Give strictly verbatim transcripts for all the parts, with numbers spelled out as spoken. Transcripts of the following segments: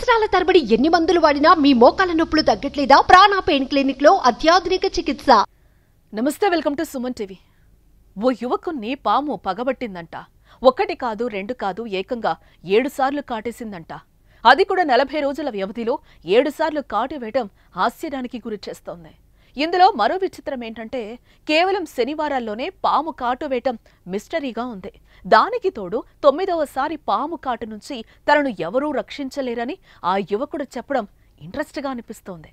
సంవత్సరాల తరబడి ఎన్ని మందులు వాడినా మీ మోకాల నొప్పులు తగ్గట్లేదా? ప్రాణ పెయిన్ క్లినిక్ లో అత్యాధునిక చికిత్స. నమస్తే, వెల్కమ్ టు సుమన్ టీవీ. ఓ యువకుణ్ణి పాము పగబట్టిందంట. ఒకటి కాదు, రెండు కాదు, ఏకంగా ఏడు సార్లు కాటేసిందంట. అది కూడా నలభై రోజుల వ్యవధిలో ఏడు సార్లు కాటు వేయడం ఆశ్చర్యానికి గురి చేస్తోంది. ఇందులో మరో విచిత్రం ఏంటంటే, కేవలం శనివారాల్లోనే పాము కాటు వేయటం మిస్టరీగా ఉంది. దానికి తోడు తొమ్మిదవసారి పాము కాటు నుంచి తనను ఎవరూ రక్షించలేరని ఆ యువకుడు చెప్పడం ఇంట్రెస్ట్గా అనిపిస్తోంది.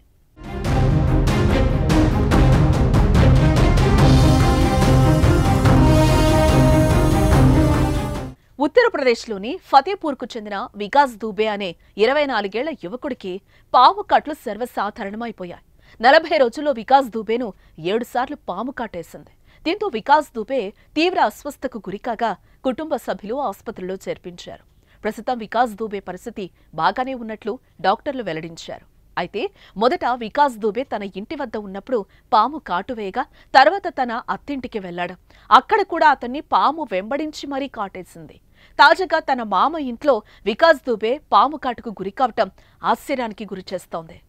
ఉత్తరప్రదేశ్లోని ఫతేపూర్కు చెందిన వికాస్ దూబే అనే ఇరవై నాలుగేళ్ల యువకుడికి పాము కాట్లు సర్వసాధారణమైపోయాయి. నలభై రోజుల్లో వికాస్ దూబేను ఏడుసార్లు పాము కాటేసింది. దీంతో వికాస్ దూబే తీవ్ర అస్వస్థకు గురికాగా కుటుంబ సభ్యులు ఆసుపత్రిలో చేర్పించారు. ప్రస్తుతం వికాస్ దూబే పరిస్థితి బాగానే ఉన్నట్లు డాక్టర్లు వెల్లడించారు. అయితే మొదట వికాస్ దూబే తన ఇంటి వద్ద ఉన్నప్పుడు పాము కాటువేయగా తర్వాత తన అత్తింటికి వెళ్లాడు. అక్కడ కూడా అతన్ని పాము వెంబడించి మరీ కాటేసింది. తాజాగా తన మామ ఇంట్లో వికాస్ దూబే పాము కాటుకు గురికావటం ఆశ్చర్యానికి గురిచేస్తోంది.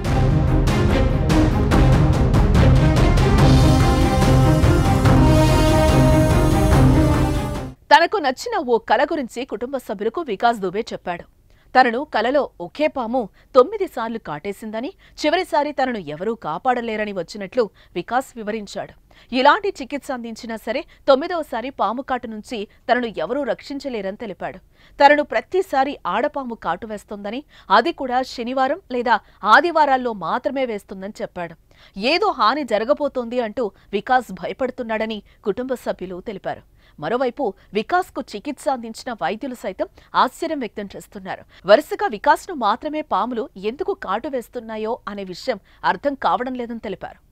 తనకు నచ్చిన ఓ కల గురించి కుటుంబ సభ్యులకు వికాస్ దూబే చెప్పాడు. తనను కలలో ఒకే పాము తొమ్మిది సార్లు కాటేసిందని, చివరిసారి తనను ఎవరూ కాపాడలేరని వచ్చినట్లు వికాస్ వివరించాడు. ఇలాంటి చికిత్స అందించినా సరే తొమ్మిదవసారి పాము కాటు నుంచి తనను ఎవరూ రక్షించలేరని తెలిపాడు. తనను ప్రతిసారి ఆడపాము కాటు వేస్తోందని, అది కూడా శనివారం లేదా ఆదివారాల్లో మాత్రమే వేస్తుందని చెప్పాడు. ఏదో హాని జరగబోతోంది అంటూ వికాస్ భయపడుతున్నాడని కుటుంబ సభ్యులు తెలిపారు. మరోవైపు వికాస్ కు చికిత్స అందించిన వైద్యులు సైతం ఆశ్చర్యం వ్యక్తం చేస్తున్నారు. వరుసగా వికాస్ ను మాత్రమే పాములు ఎందుకు కాటు వేస్తున్నాయో అనే విషయం అర్థం కావడం లేదని తెలిపారు.